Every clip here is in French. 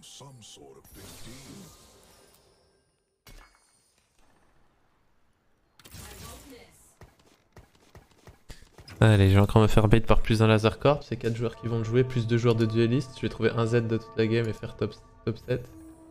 Allez, je vais encore me faire bait par plus d'un laser corp. C'est 4 joueurs qui vont le jouer, plus 2 joueurs de dueliste. Je vais trouver un Z de toute la game et faire top 7.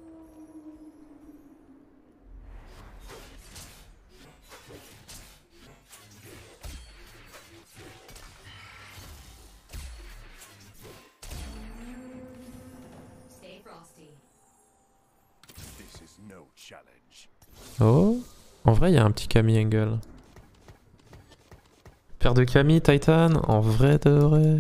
Oh, en vrai, il y a un petit Camille angle. Paire de Camille, Titan, en vrai de vrai.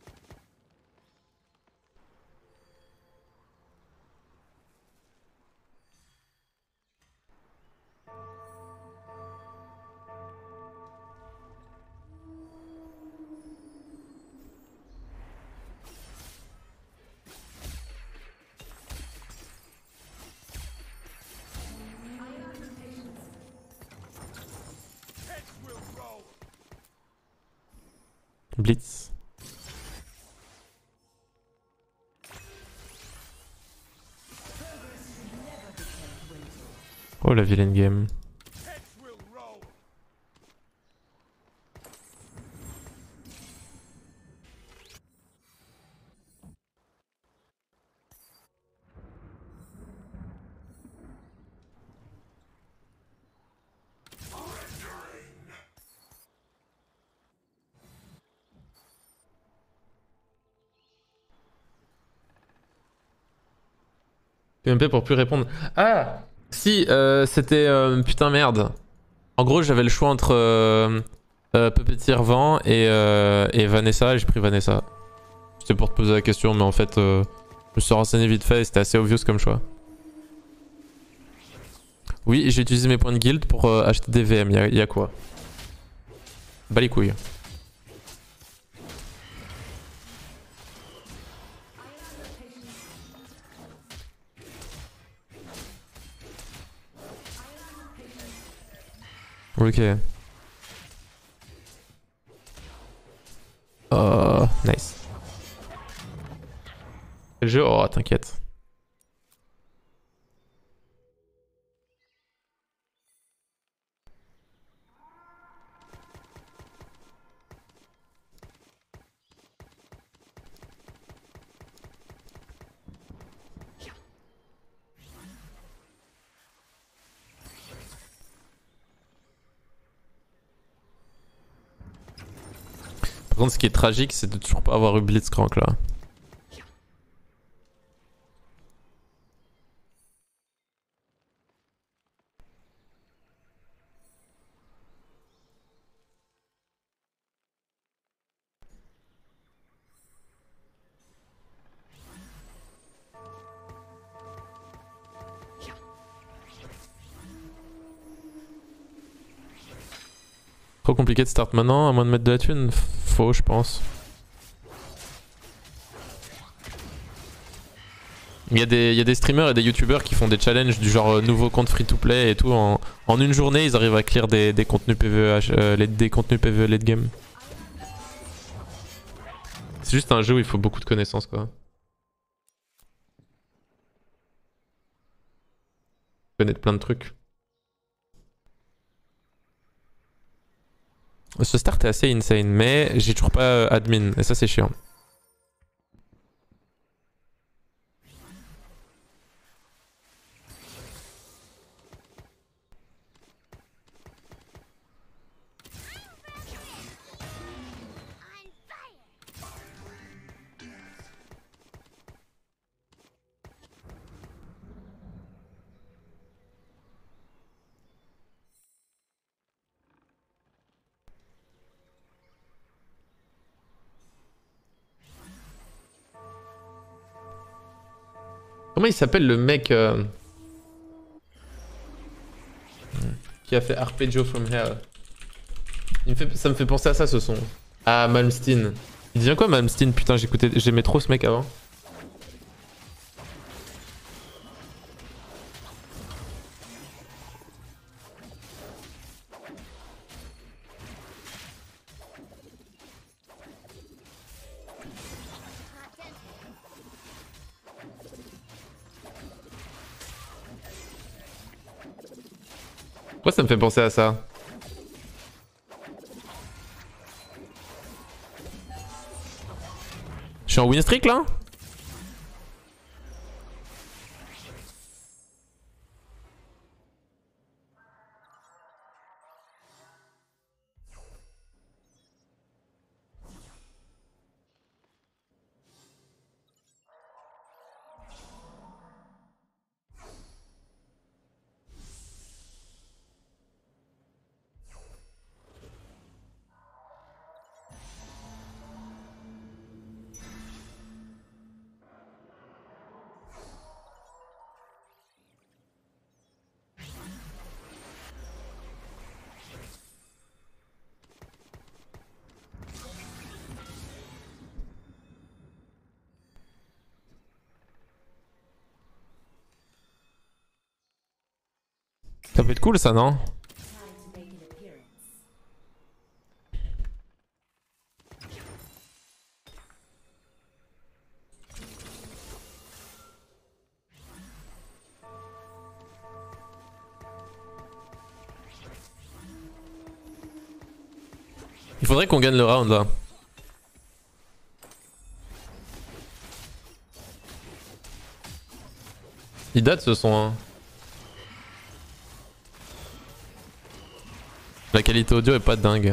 Blitz. Oh la vilaine game. PMP pour plus répondre. Ah si, c'était... putain merde. En gros j'avais le choix entre Puppeteer Vent et Vanessa et j'ai pris Vanessa. C'était pour te poser la question mais en fait je me suis renseigné vite fait et c'était assez obvious comme choix. Oui, j'ai utilisé mes points de guild pour acheter des VM, y a quoi? Bah les couilles. Ok. Oh, nice. Quel jeu? Oh, t'inquiète. Par contre, ce qui est tragique, c'est de toujours pas avoir eu Blitzcrank là. Trop compliqué de start maintenant, à moins de mettre de la thune. Faux, je pense. Il y a des streamers et des youtubeurs qui font des challenges du genre nouveau compte free to play et tout. En une journée, ils arrivent à clear des contenus PvE, des contenus PvE late game. C'est juste un jeu où il faut beaucoup de connaissances quoi. Connaître plein de trucs. Ce start est assez insane, mais j'ai toujours pas admin, et ça c'est chiant. Comment il s'appelle le mec qui a fait Arpeggio from Hell? Ça me fait penser à ça ce son. Ah, Malmsteen. Il devient quoi Malmsteen? Putain, j'aimais trop ce mec avant. Pourquoi ça me fait penser à ça? Je suis en win streak là? Ça peut être cool ça, non? Il faudrait qu'on gagne le round là. Il date ce son hein. La qualité audio est pas dingue.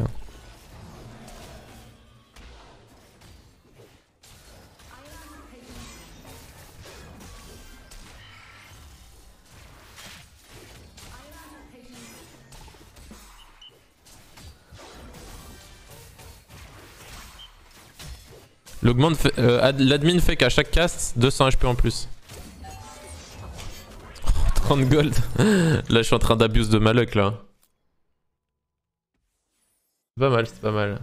L'admin fait qu'à chaque cast 200 HP en plus. Oh, 30 gold. Là je suis en train d'abuse de ma luck là. C'est pas mal, c'est pas mal.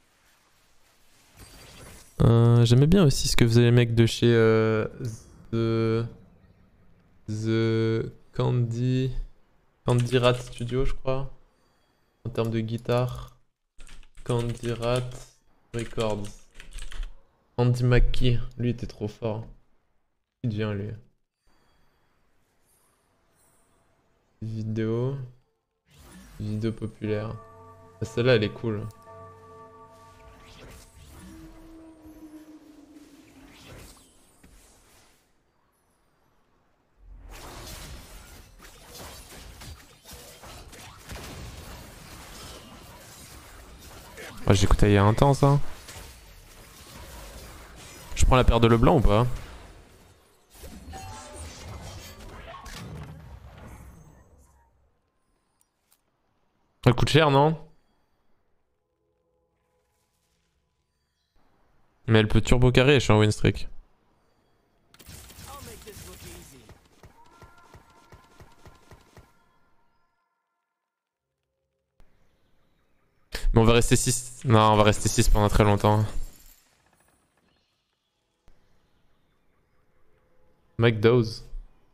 J'aimais bien aussi ce que faisaient les mecs de chez The Candy Rat Studio, je crois. En termes de guitare. Candy Rat Records. Andy McKee, lui était trop fort. Il devient lui. Vidéo. Vidéo populaire. Celle-là elle est cool. Oh, j'écoutais il y a un temps ça. Je prends la paire de Leblanc ou pas? Elle coûte cher non? Mais elle peut turbo carré, je suis en win streak. Mais on va rester 6. Non, on va rester 6 pendant très longtemps. Mike Dawes.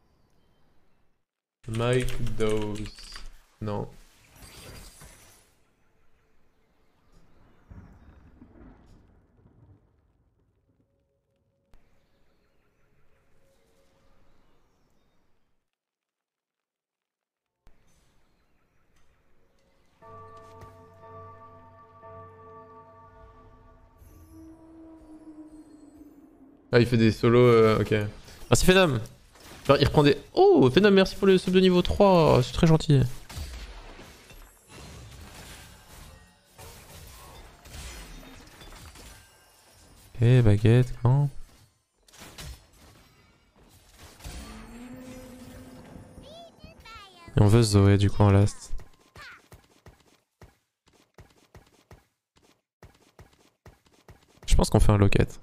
Mike Dawes. Non. Ah, il fait des solos, ok. Merci Phenom. Genre, il reprend des... Oh, Phenom, merci pour le sub de niveau 3, c'est très gentil. Ok, baguette, quand? Et on veut Zoé du coup en last. Je pense qu'on fait un locket.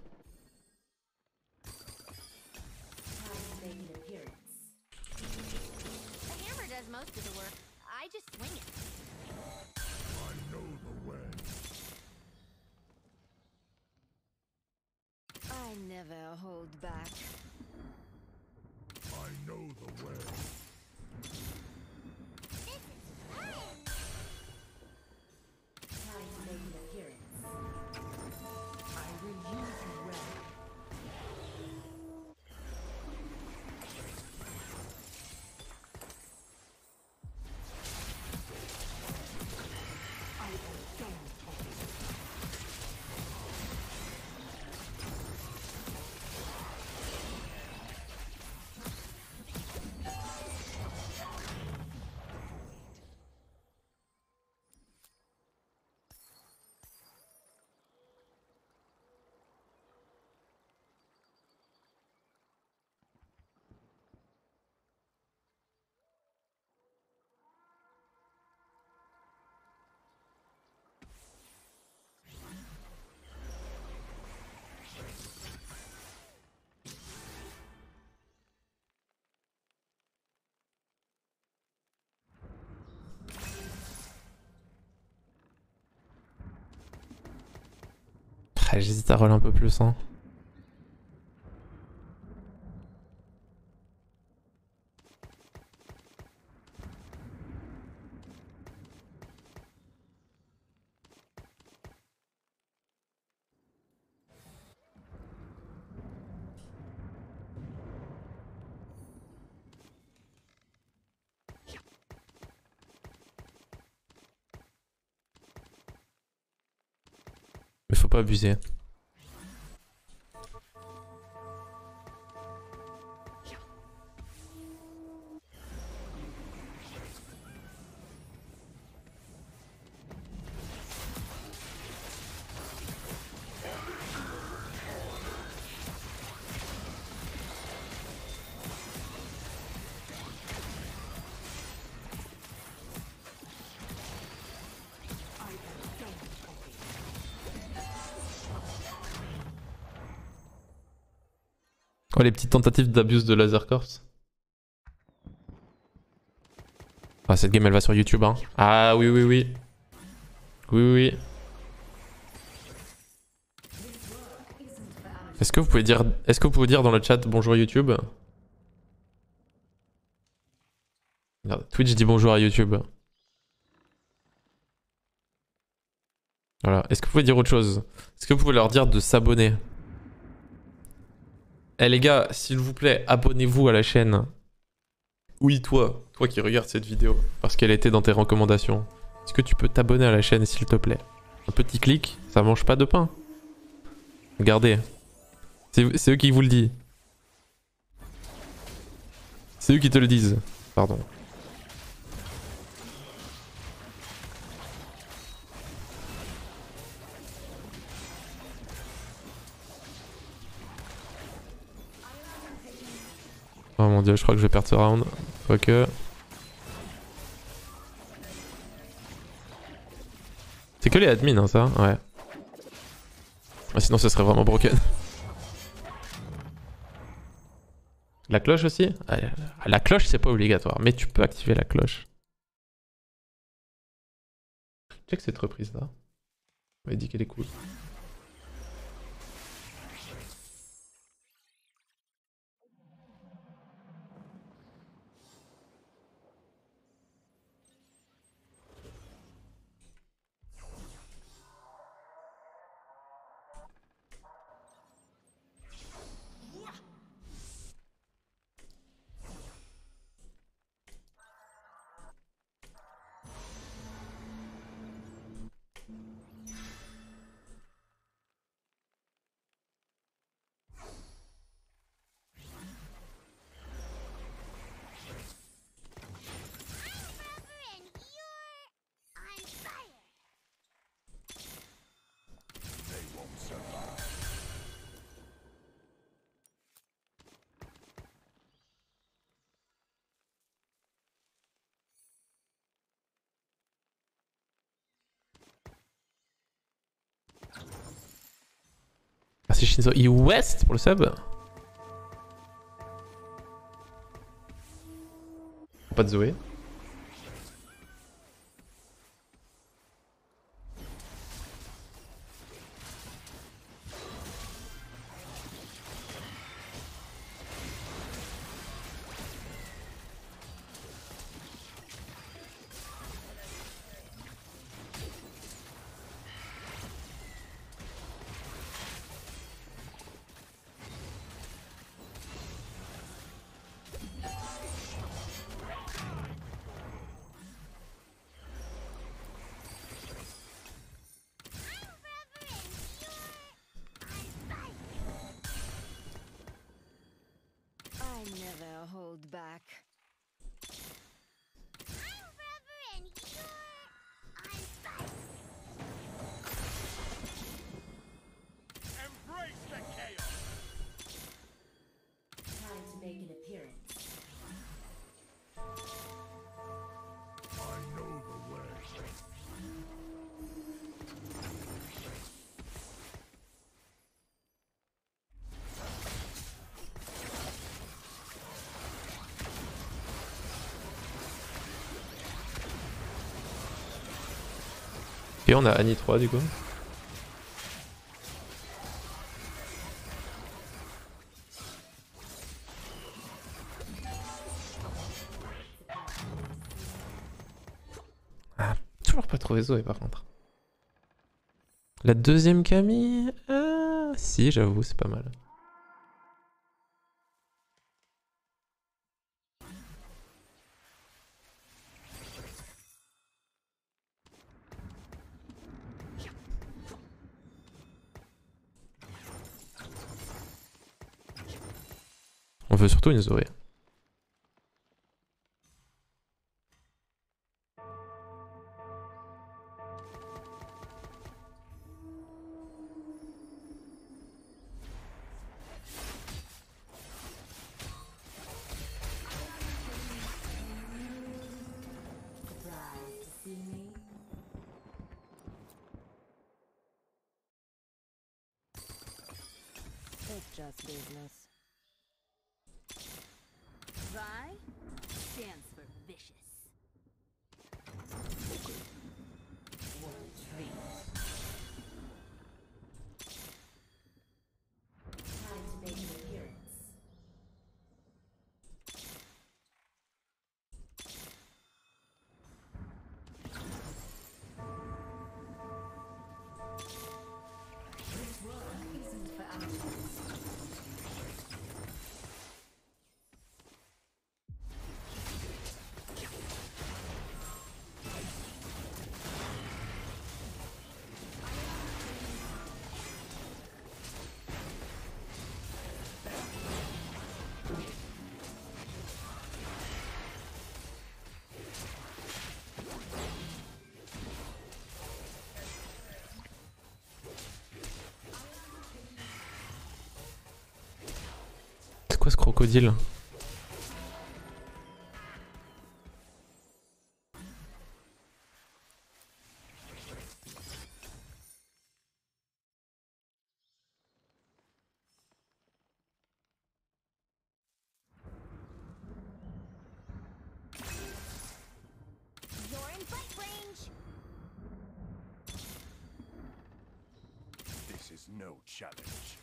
Ah, j'hésite à roll un peu plus, hein. Mais faut pas abuser. Oh, les petites tentatives d'abuse de Laser Corps. Ah, cette game elle va sur YouTube, hein. Ah oui, oui, oui. Oui, oui, oui. Est-ce que vous pouvez dire dans le chat bonjour YouTube? Regarde, Twitch dit bonjour à YouTube. Voilà. Est-ce que vous pouvez dire autre chose? Est-ce que vous pouvez leur dire de s'abonner? Eh les gars, s'il vous plaît, abonnez-vous à la chaîne. Oui, toi qui regardes cette vidéo, parce qu'elle était dans tes recommandations. Est-ce que tu peux t'abonner à la chaîne s'il te plaît? Un petit clic, ça mange pas de pain. Regardez. C'est eux qui vous le disent. C'est eux qui te le disent. Pardon. Oh mon dieu, je crois que je vais perdre ce round. Quoique. C'est que les admins, hein, ça? Ouais. Ah, sinon, ce serait vraiment broken. La cloche aussi? La cloche, c'est pas obligatoire, mais tu peux activer la cloche. Check cette reprise là. On m'a dit qu'elle est cool. Merci Shinzo West pour le sub. Pas de Zoé. Et on a Annie 3 du coup. toujours pas trouvé Zoé par contre. La deuxième Camille, si j'avoue c'est pas mal. On veut surtout une Zoé. It's just business. Vi stands for vicious. World treat. Time to make an appearance. This work isn't for amateurs. C'est quoi ce crocodile? You're in fight range. This is no challenge.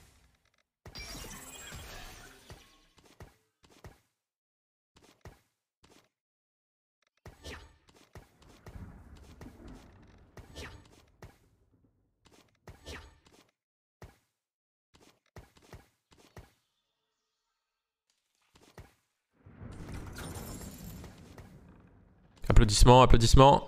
Applaudissements, applaudissements.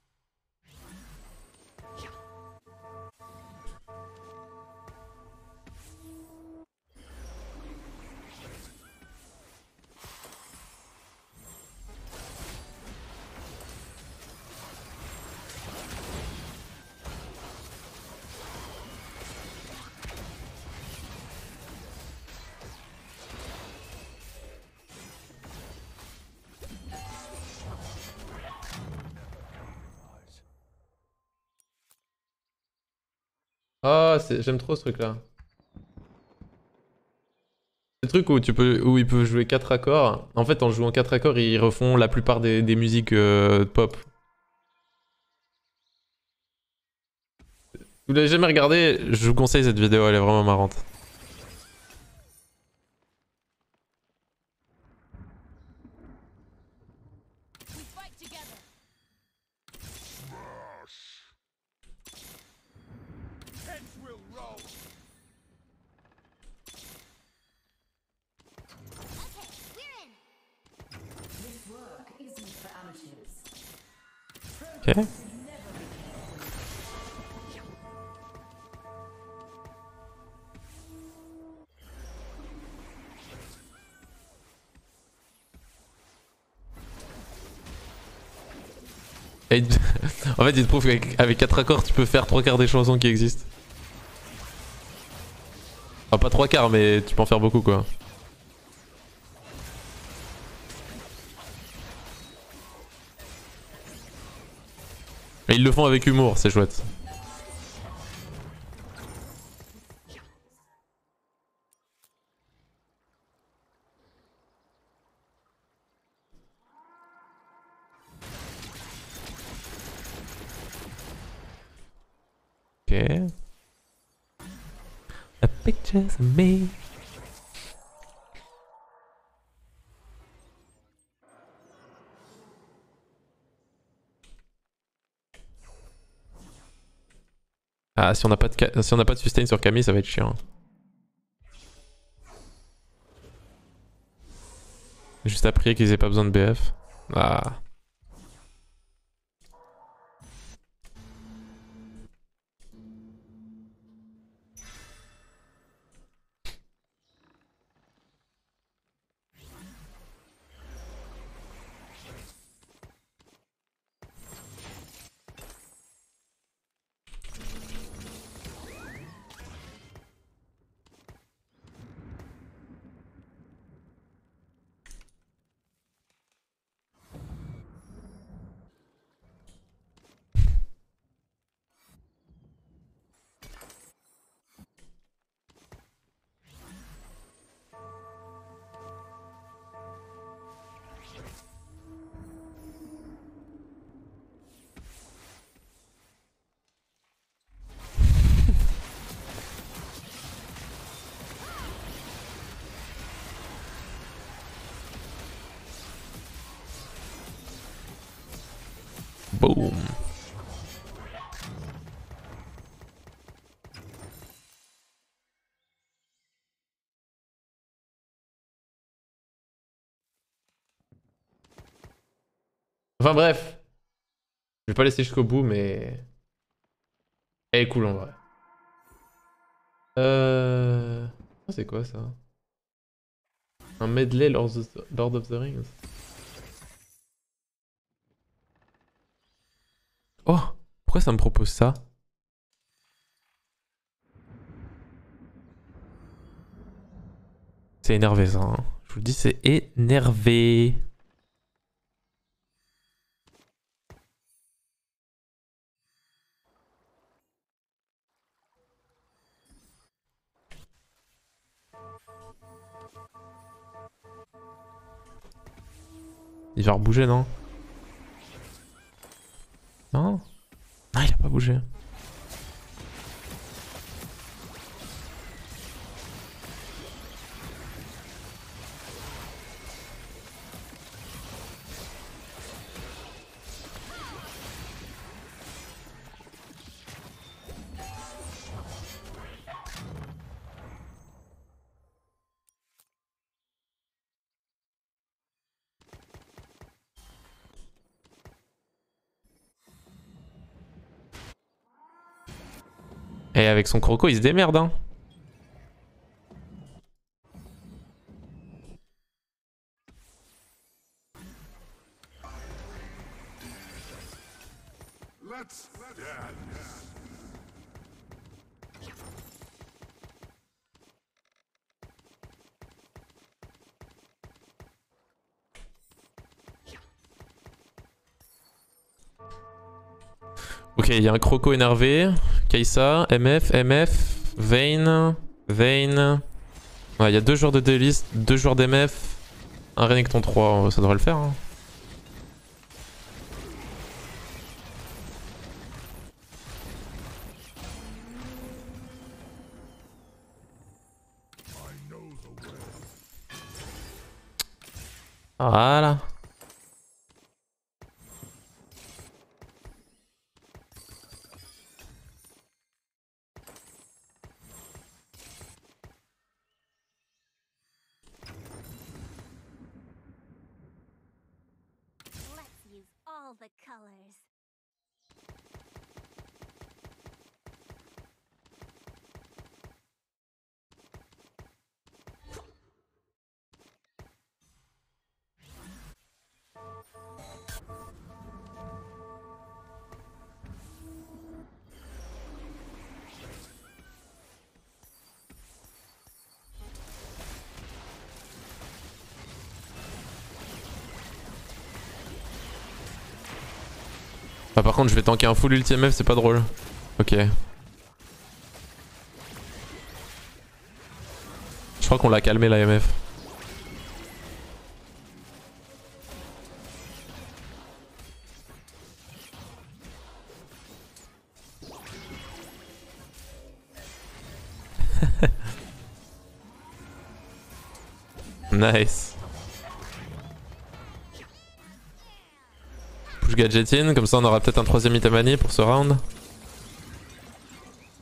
Ah, j'aime trop ce truc-là. Le truc où où ils peuvent jouer 4 accords. En fait, en jouant 4 accords, ils refont la plupart des musiques pop. Vous l'avez jamais regardé, je vous conseille cette vidéo, elle est vraiment marrante. We fight together. Heads will roll. Okay, we're in. This work isn't for amateurs. Ok. Et en fait, il te prouve qu'avec 4 accords, tu peux faire 3 quarts des chansons qui existent. Enfin, pas 3 quarts, mais tu peux en faire beaucoup, quoi. Et ils le font avec humour, c'est chouette. Ok. A pictures of me. Ah, si on n'a pas, si on n'a pas de sustain sur Camille, ça va être chiant. Juste à prier qu'ils aient pas besoin de BF. Ah. Boom. Enfin bref. Je vais pas laisser jusqu'au bout, mais... Elle est cool en vrai. C'est quoi ça? Un medley Lord of the Rings. Oh! Pourquoi ça me propose ça? C'est énervé ça, hein. Je vous le dis, c'est énervé. Il va rebouger, non? Non? Non, il a pas bougé. Et avec son croco, il se démerde, hein. Let's dance. Ok, il y a un croco énervé. Kai'Sa, MF, Vayne, Vayne. Ouais, il y a 2 joueurs de Duelist, 2 joueurs d'MF, un Renekton 3, ça devrait le faire, hein. Voilà. Let's use all the colors. Ah, par contre, je vais tanker un full ulti MF, c'est pas drôle. Ok. Je crois qu'on l'a calmé la MF. Nice. Push gadget in, comme ça on aura peut-être un 3ème item pour ce round.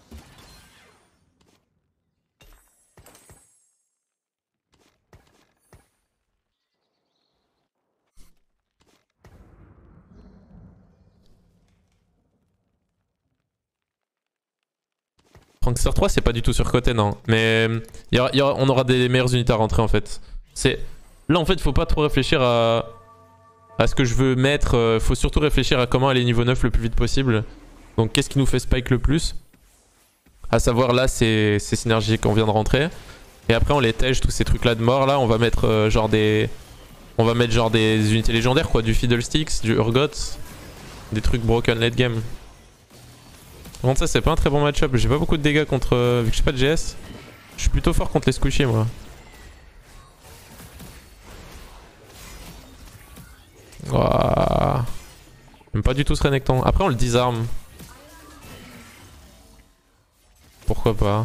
Prankster 3 c'est pas du tout surcoté non. Mais on aura des meilleures unités à rentrer en fait. Là en fait faut pas trop réfléchir à ce que je veux mettre. Faut surtout réfléchir à comment aller niveau 9 le plus vite possible. Donc qu'est-ce qui nous fait spike le plus? À savoir là c'est synergie qu'on vient de rentrer. Et après on les tège tous ces trucs là de mort là. On va mettre genre des... On va mettre genre des unités légendaires quoi. Du Fiddlesticks, du Urgot. Des trucs broken late game. Bon ça c'est pas un très bon match-up. J'ai pas beaucoup de dégâts contre... vu que j'ai pas de GS. Je suis plutôt fort contre les squishies moi. Ouah. J'aime pas du tout ce Renekton. Après on le désarme. Pourquoi pas.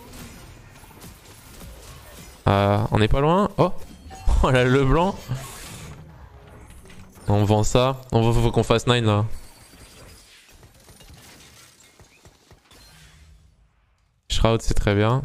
On est pas loin. Oh. Oh là le blanc. On vend ça. Faut qu'on fasse 9 là. Shroud c'est très bien.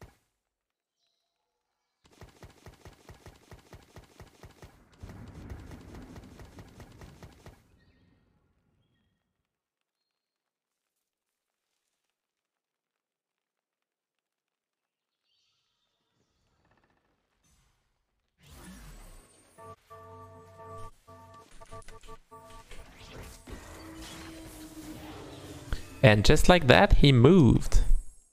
And just like that, he moved.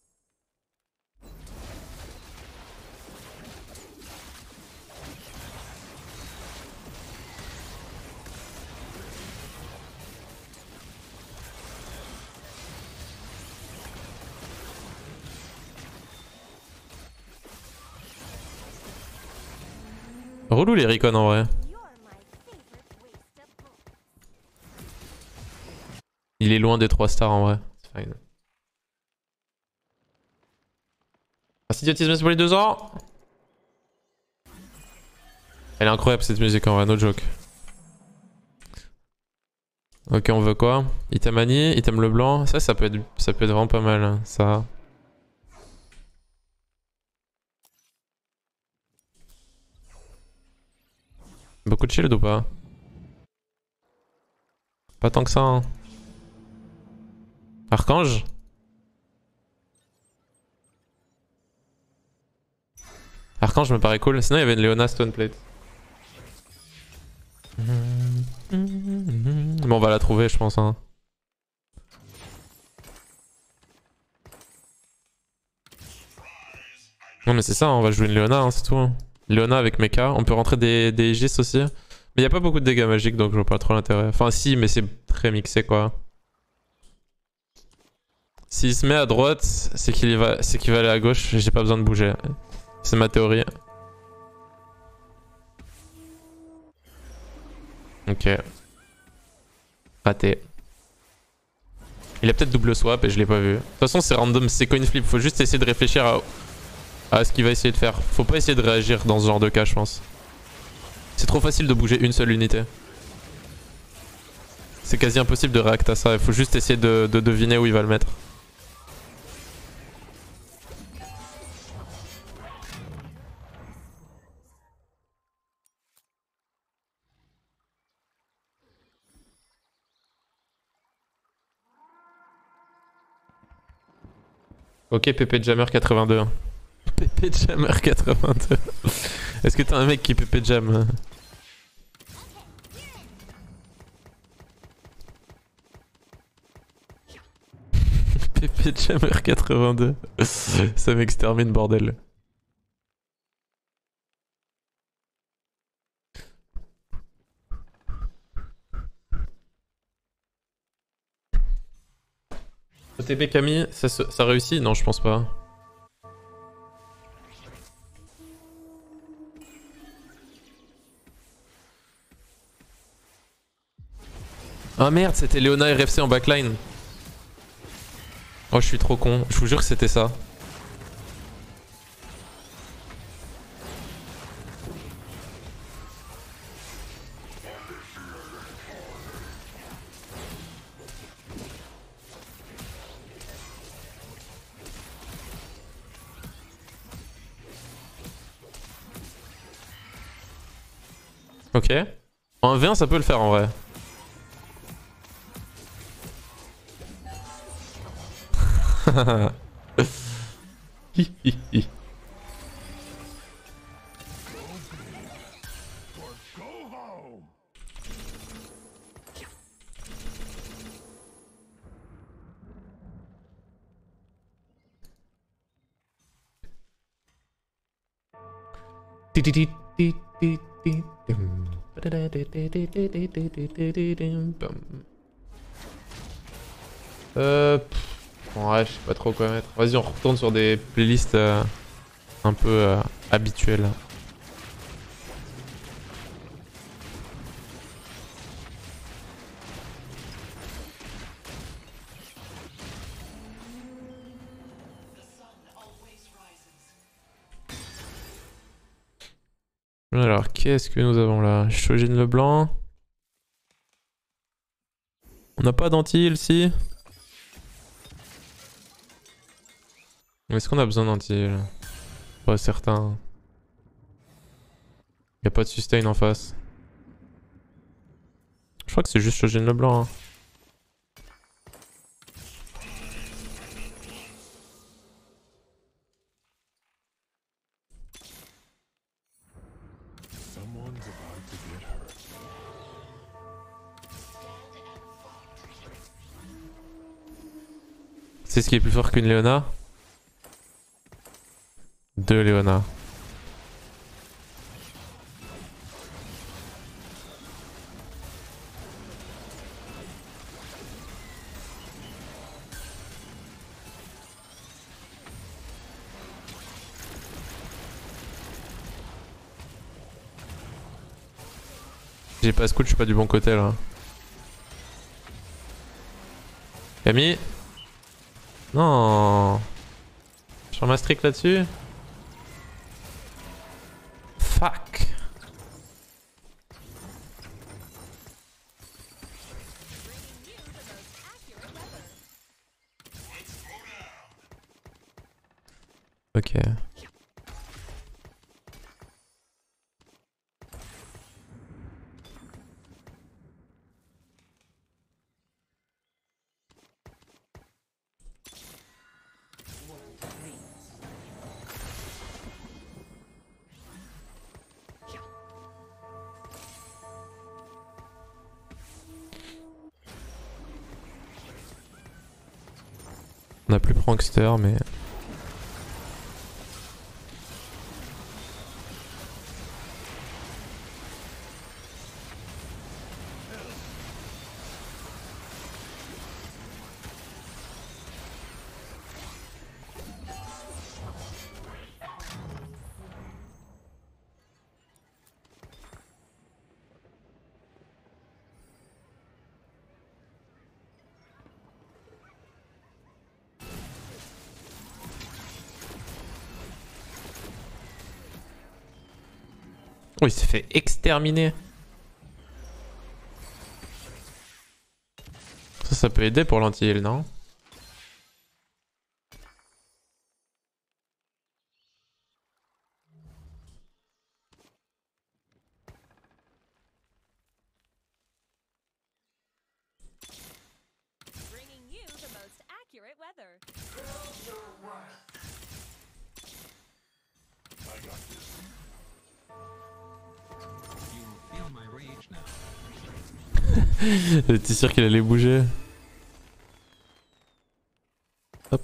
Relou les recon en vrai. You're my favorite waste of bullets. Il est loin des 3 stars en vrai. C'est fine. Merci idiotisme pour les 2 ans. Elle est incroyable cette musique en vrai, no joke. Ok on veut quoi? Item Annie, item le blanc. Ça peut être vraiment pas mal hein, ça. Beaucoup de shield ou pas? Pas tant que ça hein. Archange? Archange me paraît cool. Sinon il y avait une Leona Stoneplate. Bon on va la trouver je pense hein. Non mais c'est ça, on va jouer une Leona hein, c'est tout hein. Leona avec mecha, on peut rentrer des Aegis aussi. Mais y a pas beaucoup de dégâts magiques donc je vois pas trop l'intérêt. Enfin si mais c'est très mixé quoi. S'il se met à droite, c'est qu'il va aller à gauche, j'ai pas besoin de bouger. C'est ma théorie. Ok. Raté. Il a peut-être double swap et je l'ai pas vu. De toute façon c'est random, c'est coin flip, faut juste essayer de réfléchir à ce qu'il va essayer de faire. Faut pas essayer de réagir dans ce genre de cas je pense. C'est trop facile de bouger une seule unité. C'est quasi impossible de réact à ça, il faut juste essayer de deviner où il va le mettre. Ok PP Jammer 82. PP Jammer 82. Est-ce que t'as un mec qui PP Jam? PP Jammer 82. Ça m'extermine bordel. OTB Camille, ça réussit? Non je pense pas. Ah merde, c'était Leona RFC en backline. Oh je suis trop con, je vous jure que c'était ça. Ok. En 1v1 ça peut le faire en vrai. Hi, hi, hi. Or go home. Ouais, je sais pas trop quoi mettre. Vas-y, on retourne sur des playlists un peu habituelles. Alors, qu'est-ce que nous avons là? Shojin Leblanc. On n'a pas d'anti si? Est-ce qu'on a besoin d'anti? Pas certain. Y a pas de sustain en face. Je crois que c'est juste Shojin Leblanc. Hein. Someone's about to get hurt. C'est ce qui est plus fort qu'une Léona? Deux Léona. J'ai pas scout, je suis pas du bon côté là. Camille? Non. Je suis ma strict là-dessus. Fuck. Ok. On a plus Prankster mais... Oh, il s'est fait exterminer. Ça peut aider pour l'anti-heal, non? Bringing you the most accurate weather. I got this. You will feel my rage now. J'étais sûr qu'il allait bouger. Hop.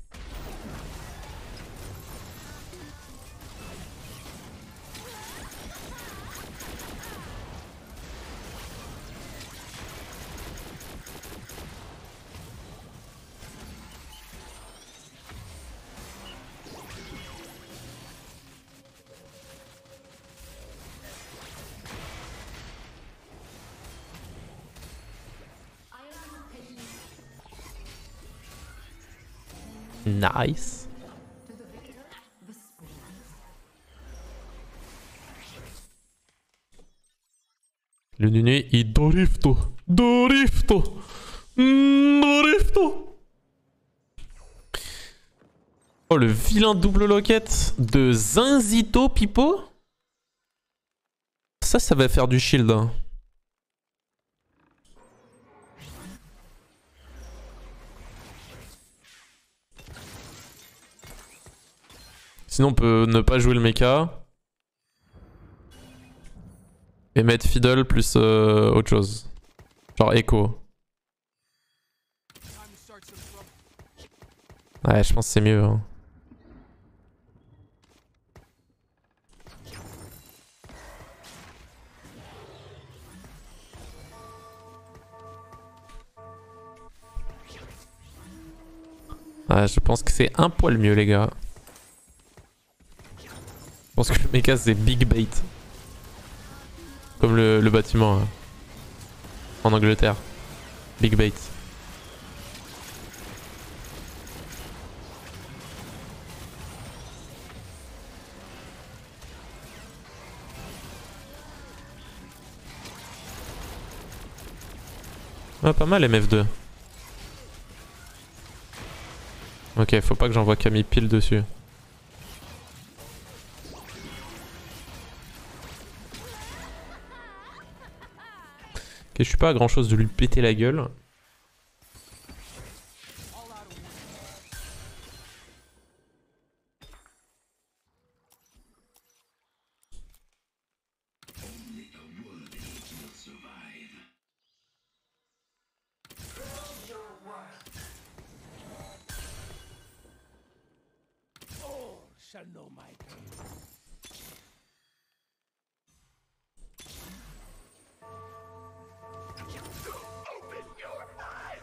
Nice. Le Nunu il Dorifto. Dorifto. Dorifto. Oh le vilain double locket de Zinzito Pipo. Ça va faire du shield. Hein. Sinon on peut ne pas jouer le mecha. Et mettre Fiddle plus autre chose. Genre Echo. Ouais, je pense que c'est mieux. Hein. Ouais, je pense que c'est un poil mieux, les gars. Je pense que le mecha c'est big bait. Comme le bâtiment en Angleterre. Big bait. Ah, pas mal MF2. Ok, faut pas que j'envoie Camille pile dessus. Ok, je suis pas à grand chose de lui péter la gueule. Shall know my pain. Open your eyes!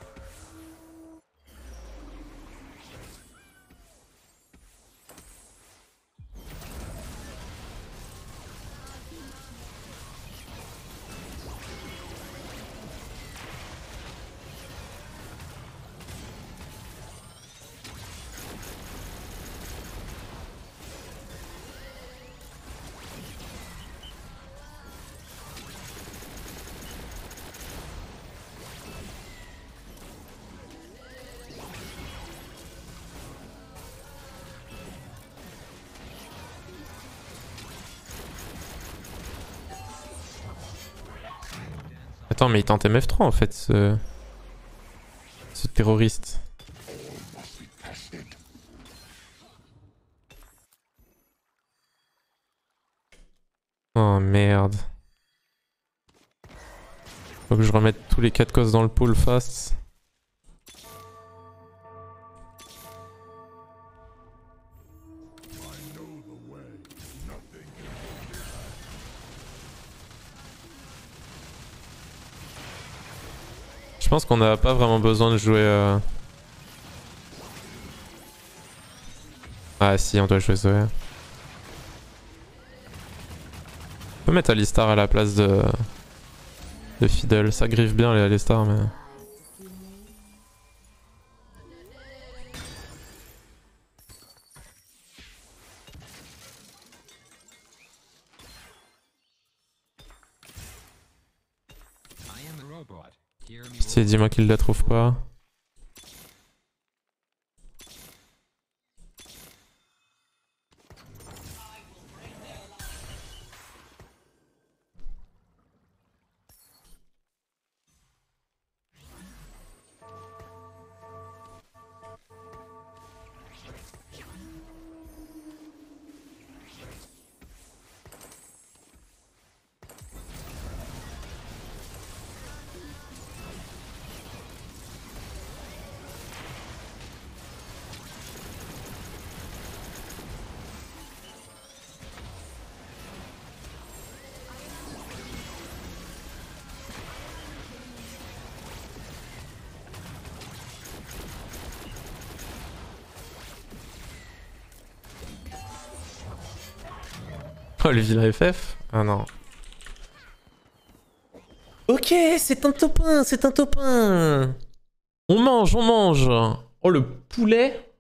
Attends, mais il tente MF3 en fait, ce terroriste. Oh merde. Faut que je remette tous les 4 cosses dans le pool fast. Je pense qu'on n'a pas vraiment besoin de jouer... Ah si, on doit jouer Zoé. On peut mettre Alistar à la place de Fiddle. Ça griffe bien les Alistar, mais... I am a robot. Hear me Si, dis-moi qu'il la trouve pas. Oh, le vilain FF? Ah non. Ok, c'est un topin, c'est un topin. On mange, on mange. Oh, le poulet.